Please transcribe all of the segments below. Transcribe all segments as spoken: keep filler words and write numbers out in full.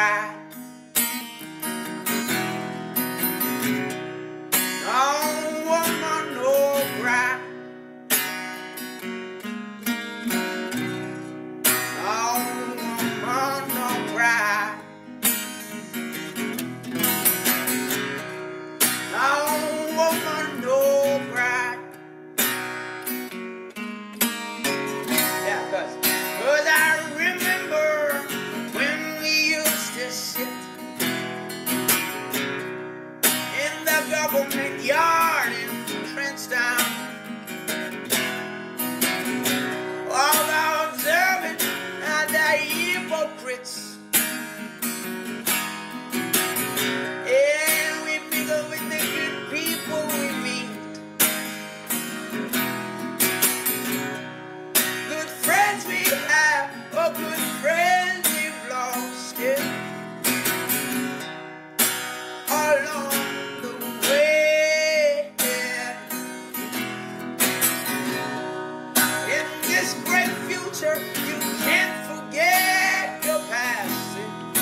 cry. No woman, no cry. No woman, no cry. No woman, no cry. Yeah, cause, cause I remember when we used to sit in the government yard in Princeton, all observing the hypocrites. And we mingle with the good people we meet. Good friends we have, or good friends we've lost, yeah. Along the way, yeah. In this great future, you can't forget your past.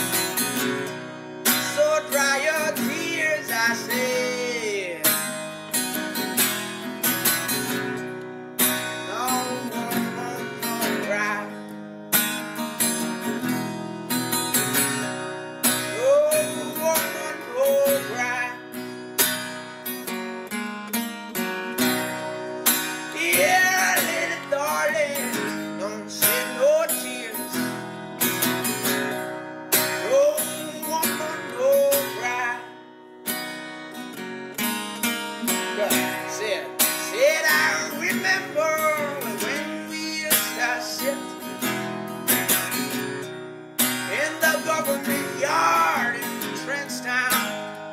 So dry your tears, I say. No woman, no cry. No woman, no cry. Yeah, little darling, don't shed no tears. No woman, no cry. Yeah, said, said I remember when we used to sit in the government yard in Trenchtown.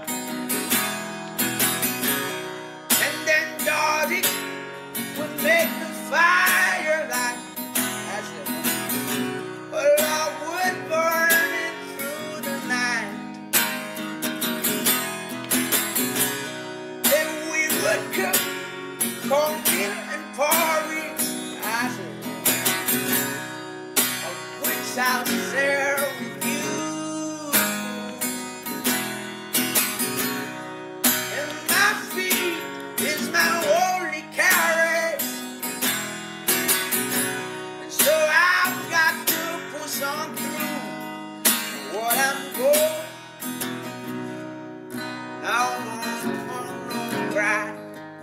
And then Dorothy would make the fire like I said, a log would burn it through the night. Then we would cook corn dinner and porridge. I said, of which I'll share with you. And my feet is my only carrot. And so I've got to push on through what I'm going. Now I'm gonna cry.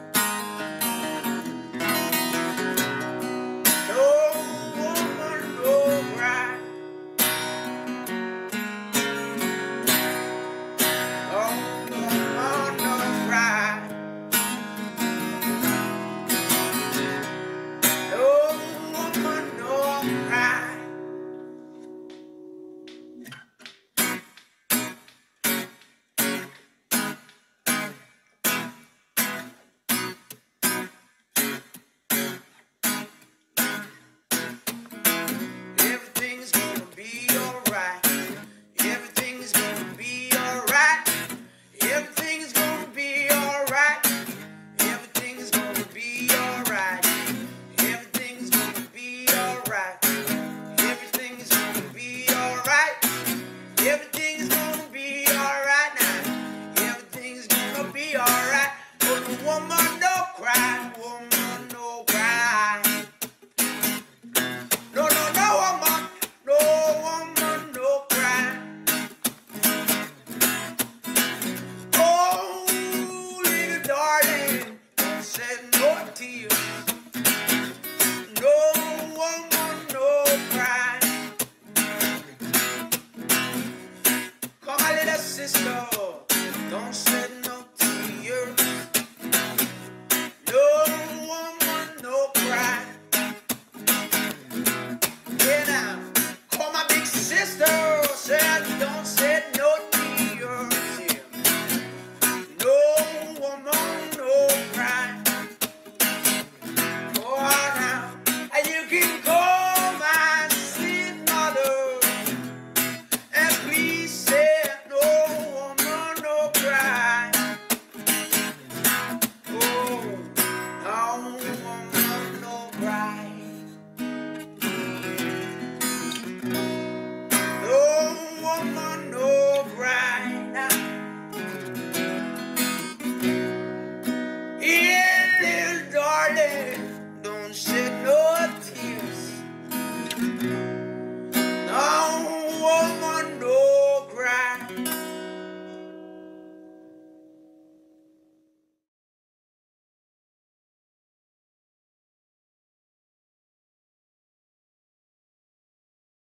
No woman, no cry. No woman, no cry. No woman, no cry. Everything's gonna be alright. Everything's gonna be alright. Everything's gonna be alright. Everything's gonna be alright. Everything's gonna be alright. Everything's gonna be alright. Everything's gonna be alright now. Everything's gonna be alright. But woman, no cry. Woman, no cry. No, no, no woman, no woman, no cry. Oh, little darling, don't shed no tears. No woman, no cry. Come on, little sister.